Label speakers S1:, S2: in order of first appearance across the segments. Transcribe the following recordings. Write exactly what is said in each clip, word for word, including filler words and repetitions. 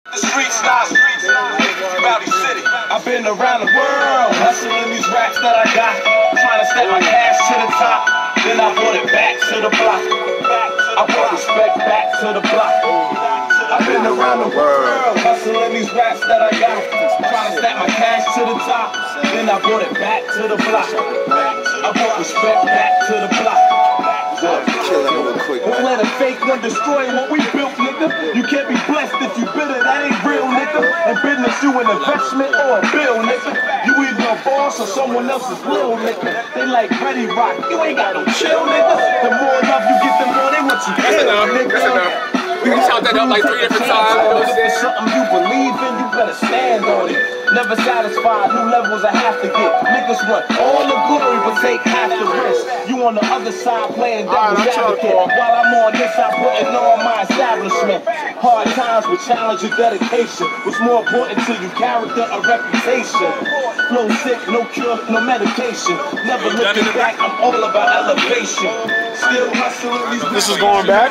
S1: The streets, not streets, Rowdy City. I've been around the world, hustling these raps that I got, trying to stack my cash to the top. Then I brought it back to the block. I brought respect back to the block. I've been around the world, hustling these raps that I got, trying to stack my cash to the top. Then I brought it back to the block. I brought respect back to the block. Don't let a fake one destroy what we built, nigga. You can't be blessed if you bitter, that ain't real, nigga. In business, you an investment or a bill, nigga. You either a boss or someone else's will, nigga. They like Ready Rock, you ain't got no chill, nigga. The more love you get, the more they want you
S2: That's
S1: kill,
S2: enough.
S1: nigga.
S2: That's enough. We can shout that up like three different times.
S1: If it's something you believe in, you better stand on it. Never satisfied, new levels I have to get. Niggas want all the glory, but take half the risk. You on the other side playing devil's advocate, while I'm on this side putting on my establishment. Hard times will challenge your dedication. What's more important to you, character or reputation? Flow sick, no cure, no medication. Never looking back, I'm all about elevation. Still hustling these.
S3: This is going back?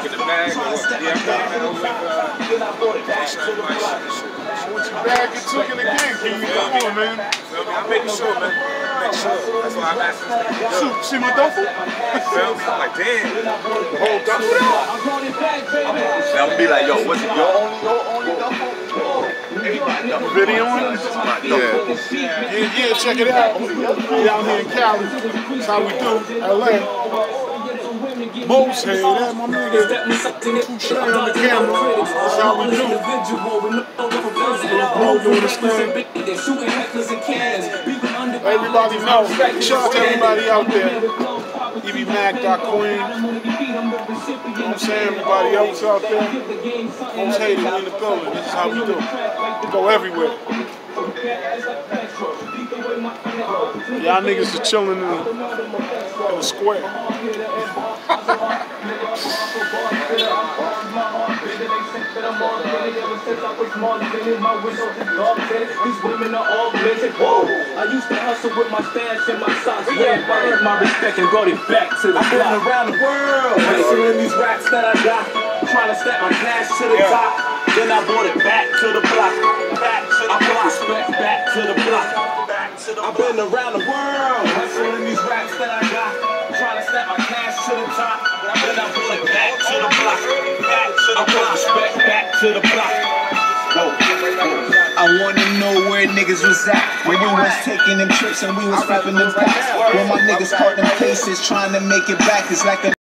S3: Bag it took it again, King. Come on, man.
S2: I'm making sure, man. Make sure. That's why I'm asking.
S3: See, see my duffel?
S2: I'm like, damn.
S3: The whole duffel?
S2: I'm gonna be like, yo, what's it? Your only, your only duffel?
S3: Video on it? Yeah. Yeah, yeah, check it out. We out here in Cali. That's how we do. L A. Most hey, that my nigga. Touche on the camera. That's how we do. Bro doing this thing. Everybody knows. Shout out to everybody out there. E B Mac dot Queen. You know what I'm saying? Everybody else out there. Most hated in the building. This is how we do. We go everywhere. Y'all niggas are chilling in the, in the square.
S1: I used to hustle with my stash and my socks. Yeah, I earned my respect and brought it back to the I've been around the world, hustling these raps that I got, trying to stack my cash to the top. Then I brought it back to the block. Back to the block. Respect back to the block. I've been around the world, hustling these raps that I got, trying to stack my cash to the top. Then I brought it back to the block. Back to the block. Respect back to the block.
S4: I wanna know where niggas was at when we was taking them trips and we was flipping them packs. When my niggas caught them cases trying to make it back, it's like a